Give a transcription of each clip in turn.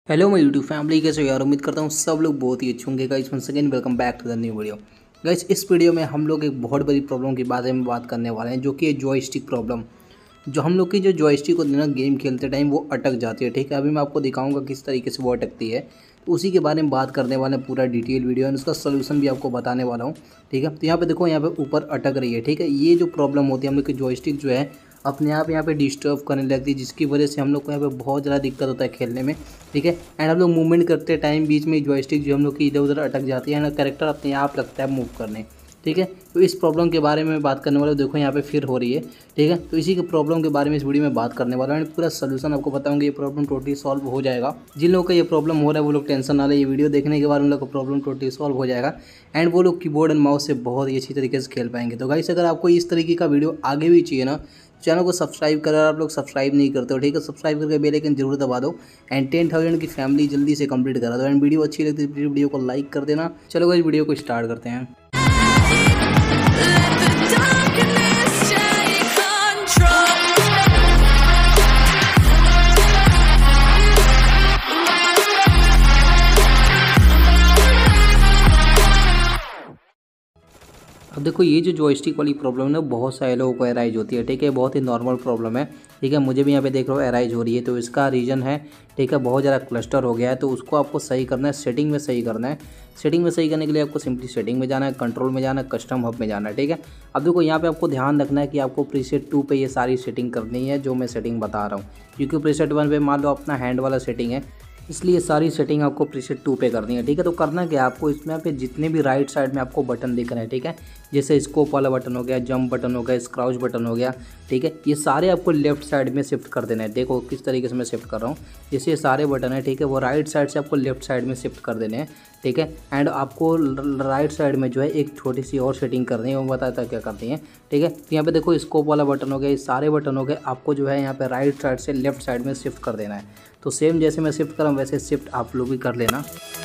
Hello मैं YouTube family, कैसे हो यार। उम्मीद करता हूँ सब लोग बहुत ही अच्छे होंगे। Guys once again welcome back to the new video. Guys इस वीडियो में हम लोग एक बहुत बड़ी प्रॉब्लम के बारे में बात करने वाले हैं, जो कि है जॉयस्टिक प्रॉब्लम। जो हम लोग की जो जॉयस्टिक होती है ना, गेम खेलते टाइम वो अटक जाती है। ठीक है, अभी मैं आपको दिखाऊंगा किस तरीके से वो अटकती है, तो उसी के बारे में बात करने वाले हैं। पूरा डिटेल वीडियो है, उसका सोल्यूशन भी आपको बताने वाला हूँ। ठीक है, तो यहाँ पे देखो, यहाँ पे ऊपर अटक रही है। ठीक है, ये जो प्रॉब्लम होती है हम लोग की जॉयस्टिक जो है अपने आप यहाँ पे डिस्टर्ब करने लगती है, जिसकी वजह से हम लोग को यहाँ पे बहुत ज़्यादा दिक्कत होता है खेलने में। ठीक है, एंड हम लोग मूवमेंट करते टाइम बीच में जॉयस्टिक जो हम लोग की इधर उधर अटक जाती है ना, कैरेक्टर अपने आप लगता है मूव करने। ठीक है, तो इस प्रॉब्लम के बारे में बात करने वाला हूं। देखो यहाँ पे फिर हो रही है। ठीक है, तो इसी के प्रॉब्लम के बारे में इस वीडियो में बात करने वाला हूँ। पूरा सोल्यूशन आपको बताऊंगा, ये प्रॉब्लम टोटली सॉल्व हो जाएगा। जिन लोगों का ये प्रॉब्लम हो रहा है वो लोग टेंशन ना ले, ये वीडियो देखने के बाद उन लोग का प्रॉब्लम टोटली सॉल्व हो जाएगा एंड वो लोग कीबोर्ड एंड माउस से बहुत ही अच्छी तरीके से खेल पाएंगे। तो गाइस अगर आपको इस तरीके का वीडियो आगे भी चाहिए ना, चैनल को सब्सक्राइब करो। आप लोग सब्सक्राइब नहीं करते हो, ठीक है, सब्सक्राइब करके बेल आइकन जरूर दबा दो एंड 10,000 की फैमिली जल्दी से कंप्लीट करा दो। एंड वीडियो अच्छी लगती है वीडियो को लाइक कर देना। चलो गाइस वीडियो को स्टार्ट करते हैं। अब देखो, ये जो जॉयस्टिक वाली प्रॉब्लम है ना, बहुत सारे लोगों को एराइज होती है। ठीक है, बहुत ही नॉर्मल प्रॉब्लम है। ठीक है, मुझे भी यहाँ पे देख रहा हूँ एराइज हो रही है, तो इसका रीज़न है, ठीक है, बहुत ज़्यादा क्लस्टर हो गया है। तो उसको आपको सही करना है, सेटिंग में सही करना है। सेटिंग में सही करने के लिए आपको सिंपली सेटिंग में जाना है, कंट्रोल में जाना है, कस्टम हब में जाना है। ठीक है, अब देखो यहाँ पे आपको ध्यान रखना है कि आपको प्रीसेट 2 पे ये सारी सेटिंग करनी है जो मैं सेटिंग बता रहा हूँ, क्योंकि प्रीसेट 1 पे मान लो अपना हैंड वाला सेटिंग है, इसलिए सारी सेटिंग आपको प्रीसेट 2 पे करनी है। ठीक है, तो करना क्या आपको, इसमें पे जितने भी राइट साइड में आपको बटन दिख रहे हैं, ठीक है, जैसे स्कोप वाला बटन हो गया, जंप बटन हो गया, स्क्राउच बटन हो गया, ठीक है, ये सारे आपको लेफ्ट साइड में शिफ्ट कर देना है। देखो किस तरीके से मैं शिफ्ट कर रहा हूँ, जैसे ये सारे बटन है, ठीक है, वो राइट साइड से आपको लेफ्ट साइड में शिफ्ट कर देने हैं। ठीक है, एंड आपको राइट साइड में जो है एक छोटी सी और सेटिंग करनी है, वो बताता क्या करनी है। ठीक है, तो यहाँ पे देखो स्कोप वाला बटन हो गया, ये सारे बटन हो गए, आपको जो है यहाँ पे राइट साइड से लेफ्ट साइड में शिफ्ट कर देना है। तो सेम जैसे मैं शिफ्ट कर रहा हूँ वैसे शिफ्ट आप लोग भी कर लेना।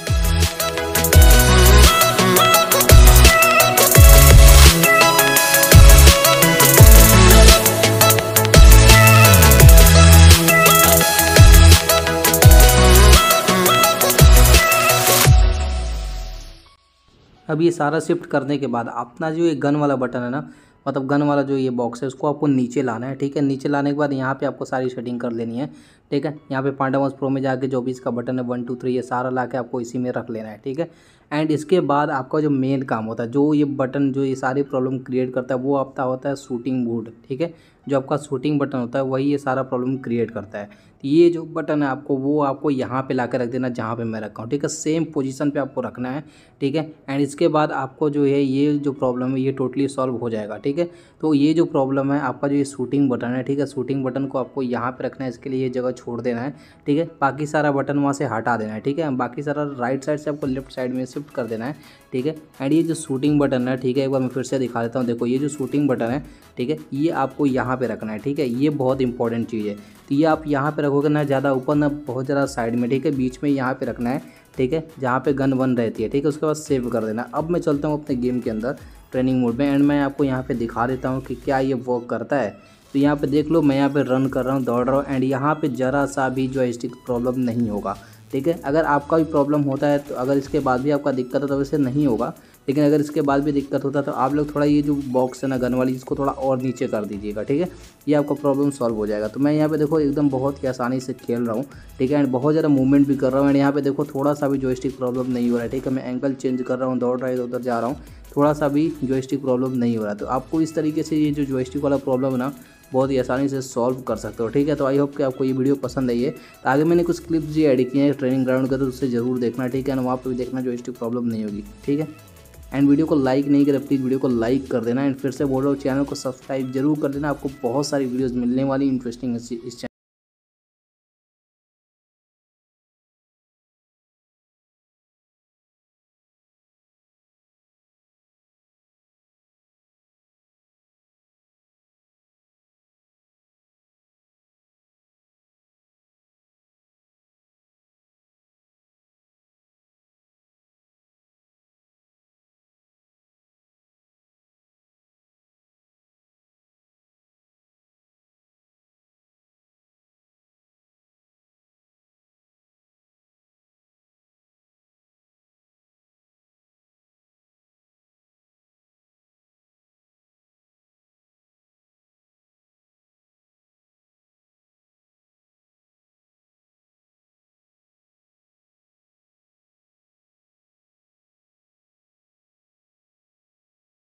अब ये सारा शिफ्ट करने के बाद अपना जो ये गन वाला बटन है ना, मतलब गन वाला जो ये बॉक्स है, उसको आपको नीचे लाना है। ठीक है, नीचे लाने के बाद यहाँ पे आपको सारी सेटिंग कर लेनी है। ठीक है, यहाँ पे पांडा माउस प्रो में जाके जो भी इसका बटन है 1 2 3 ये सारा ला के आपको इसी में रख लेना है। ठीक है, एंड इसके बाद आपका जो मेन काम होता है, जो ये बटन जो ये सारी प्रॉब्लम क्रिएट करता है, वो आपका होता है शूटिंग मोड। ठीक है, जो आपका शूटिंग बटन होता है वही ये सारा प्रॉब्लम क्रिएट करता है। तो ये जो बटन है आपको, वो आपको यहाँ पे ला के रख देना जहाँ पे मैं रखा हूँ। ठीक है, सेम पोजीशन पे आपको रखना है। ठीक है, एंड इसके बाद आपको जो है ये जो प्रॉब्लम है ये टोटली सॉल्व हो जाएगा। ठीक है, तो ये जो प्रॉब्लम है आपका जो ये शूटिंग बटन है, ठीक है, शूटिंग बटन को आपको यहाँ पे रखना है, इसके लिए ये जगह छोड़ देना है। ठीक है, बाकी सारा बटन वहाँ से हटा देना है। ठीक है, बाकी सारा राइट साइड से आपको लेफ्ट साइड में शिफ्ट कर देना है। ठीक है, एंड ये जो शूटिंग बटन है, ठीक है, एक बार मैं फिर से दिखा देता हूँ। देखो ये जो शूटिंग बटन है, ठीक है, ये आपको यहाँ पे रखना है। ठीक है, ये बहुत इंपॉर्टेंट चीज़ है। तो ये आप यहाँ पे रखोगे ना ज़्यादा ऊपर ना बहुत ज़्यादा साइड में। ठीक है, बीच में यहाँ पे रखना है। ठीक है, जहाँ पे गन वन रहती है। ठीक है, उसके बाद सेव कर देना। अब मैं चलता हूँ अपने गेम के अंदर ट्रेनिंग मोड में, एंड मैं आपको यहाँ पे दिखा देता हूँ कि क्या ये वर्क करता है। तो यहाँ पे देख लो, मैं यहाँ पे रन कर रहा हूँ, दौड़ रहा हूँ, एंड यहाँ पे ज़रा सा भी जॉयस्टिक प्रॉब्लम नहीं होगा। ठीक है, अगर आपका भी प्रॉब्लम होता है, तो अगर इसके बाद भी आपका दिक्कत है तो वैसे नहीं होगा, लेकिन अगर इसके बाद भी दिक्कत होता है तो आप लोग थोड़ा ये जो बॉक्स है ना गन वाली, इसको थोड़ा और नीचे कर दीजिएगा। ठीक है, ये आपका प्रॉब्लम सॉल्व हो जाएगा। तो मैं यहाँ पे देखो एकदम बहुत ही आसानी से खेल रहा हूँ। ठीक है, एंड बहुत ज़्यादा मूवमेंट भी कर रहा हूँ, एंड यहाँ पे देखो थोड़ा सा भी जॉयस्टिक प्रॉब्लम नहीं हो रहा है। ठीक है, मैं एंगल चेंज कर रहा हूँ, दौड़ रहा है, उधर जा रहा हूँ, थोड़ा सा भी जॉयस्टिक प्रॉब्लम नहीं हो रहा है। तो आपको इस तरीके से ये जो जॉयस्टिक वाला प्रॉब्लम है ना, बहुत ही आसानी से सॉल्व कर सकते हो। ठीक है, तो आई होप कि आपको ये वीडियो पसंद आई है। तो आगे मैंने कुछ क्लिप्स जी एडिट किए हैं ट्रेनिंग ग्राउंड का, तो उससे जरूर देखना। ठीक है, ना वहाँ पर भी देखना, जॉयस्टिक प्रॉब्लम नहीं होगी। ठीक है, एंड वीडियो को लाइक नहीं करें प्लीज़ वीडियो को लाइक कर देना। एंड फिर से बोल रहा हूँ, चैनल को सब्सक्राइब जरूर कर देना। आपको बहुत सारी वीडियोज़ मिलने वाली इंटरेस्टिंग इस चैनल।